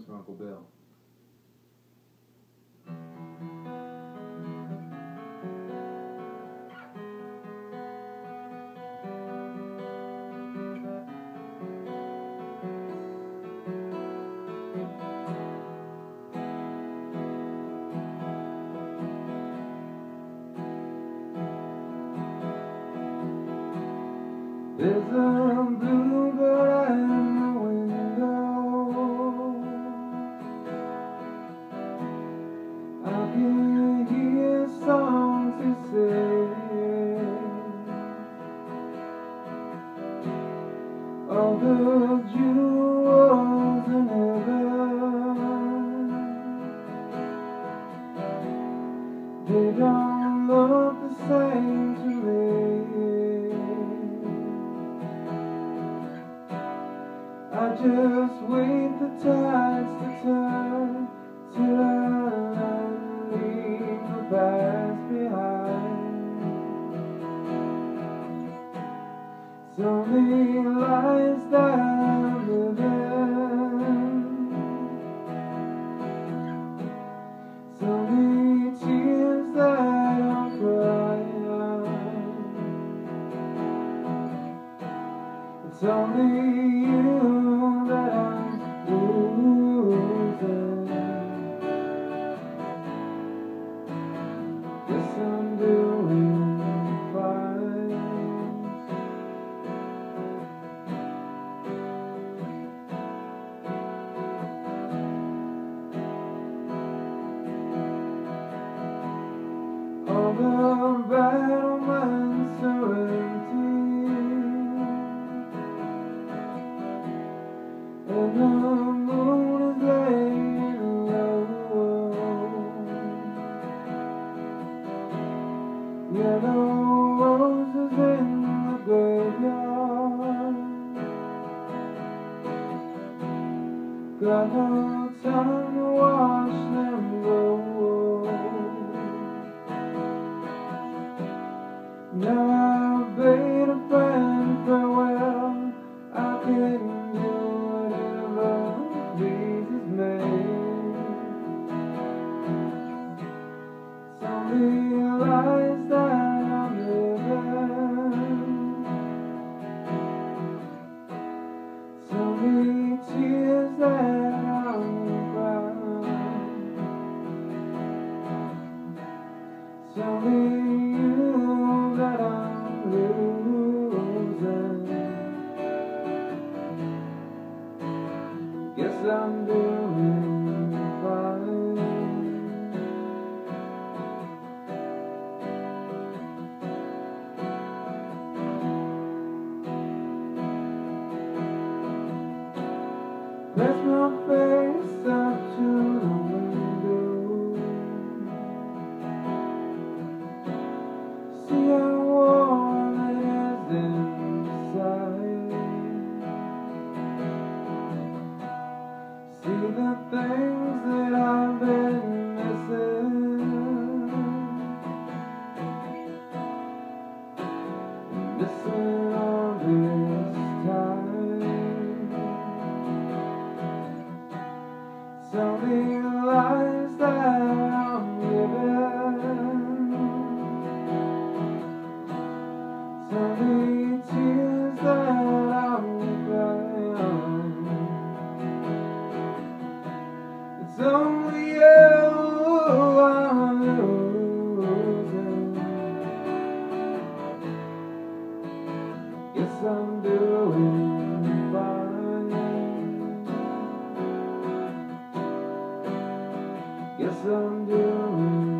for Uncle Bill. There's a bluebird in the window. I can hear songs he sings. All the jewels in heaven, they don't look the same to me. I just wait the tides to turn till I leave the past behind. So many lies that I'm living, so many tears that I'm crying. It's only you that I'm losing. Guess I'm doing fine. All the battlements are empty, and the moon is laying low. Yellow roses in the graveyard, got no time to watch them go. Now I've bade a friend farewell. I can do whatever pleases me. So many lies that I'm living, so many tears that I'm crying, so many you that I'm losing. Guess I'm doing fine. Press my face up to the window, see how warm it is inside. See the things that I've been missing, missing all this time. So many lies that I'm living, so many tears that I'm crying. It's only you I'm losing. Guess I'm doing fine. Guess I'm doing